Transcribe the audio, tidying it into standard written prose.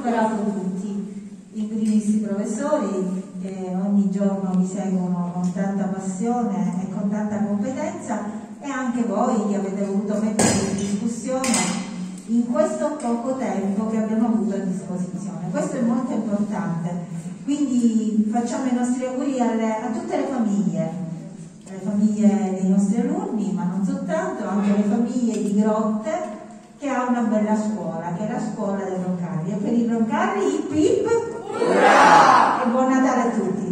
superato tutti, in primis i professori che ogni giorno vi seguono con tanta passione e con tanta competenza, e anche voi che avete voluto mettere in discussione in questo poco tempo che abbiamo avuto a disposizione. Questo è molto importante, quindi facciamo i nostri auguri a tutte le famiglie dei nostri alunni, ma non soltanto, anche le famiglie di Grotte, che ha una bella scuola, che è la scuola dei Roncalli. E per i Roncalli, hip hip, e buon Natale a tutti!